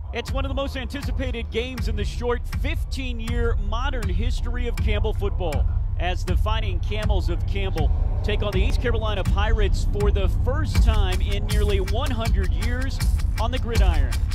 It's one of the most anticipated games in the short 15-year modern history of Campbell football, as the Fighting Camels of Campbell take on the East Carolina Pirates for the first time in nearly 100 years on the gridiron.